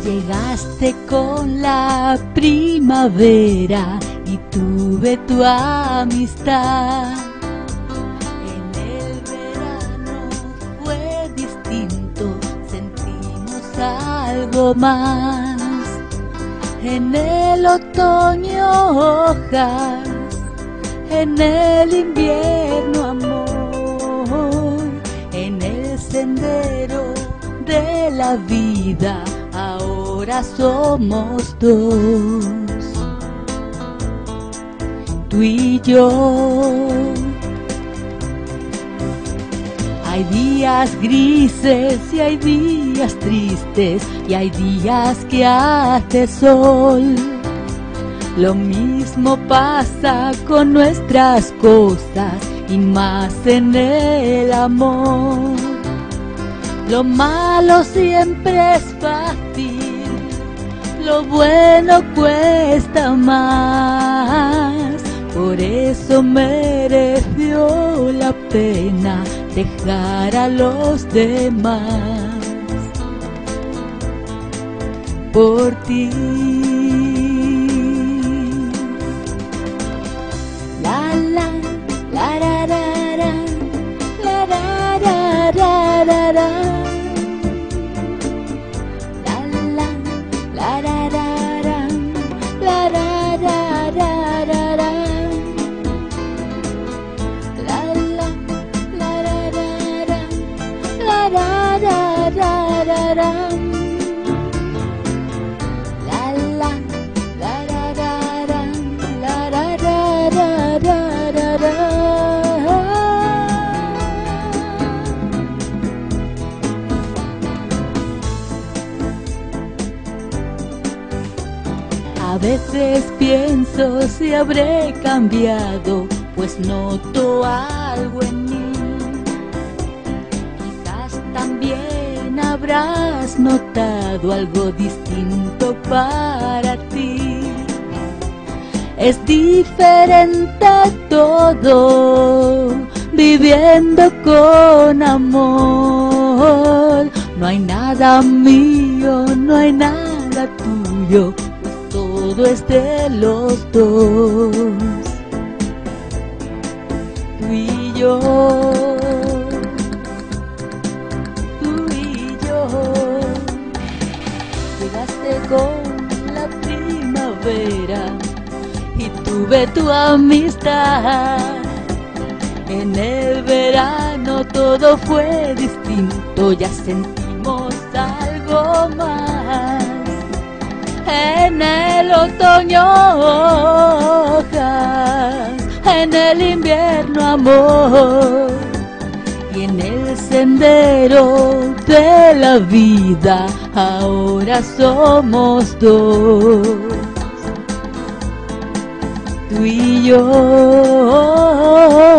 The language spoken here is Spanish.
Llegaste con la primavera y tuve tu amistad. En el verano fue distinto, sentimos algo más. En el otoño hojas, en el invierno amor, en el sendero de la vida ahora somos dos, tú y yo. Hay días grises y hay días tristes y hay días que hace sol. Lo mismo pasa con nuestras cosas y más en el amor. Lo malo siempre es fácil, lo bueno cuesta más. Por eso mereció la pena dejar a los demás por ti. La la la ra ra ra, la ra ra ra ra ra. La la la ra ra ra, la ra ra ra ra ra. La la la ra ra ra, la ra ra ra ra ra. La la la ra ra ra, la ra ra ra ra ra. A veces pienso si habré cambiado, pues noto algo en mí. Quizás también habrás notado algo distinto para ti. Es diferente todo, viviendo con amor. No hay nada mío, no hay nada tuyo, todo es de los dos, tú y yo, tú y yo. Llegaste con la primavera y tuve tu amistad. En el verano todo fue distinto, ya sentimos algo más. En el otoño hojas, en el invierno amor, y en el sendero de la vida ahora somos dos, tú y yo.